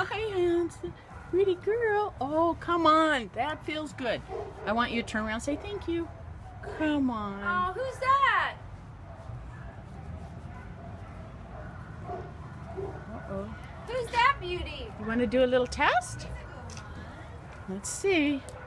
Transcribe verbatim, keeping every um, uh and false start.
Hi, handsome, pretty girl. Oh, come on. That feels good. I want you to turn around and say thank you. Come on. Oh, who's that? Uh-oh. Who's that beauty? You want to do a little test? Let's see.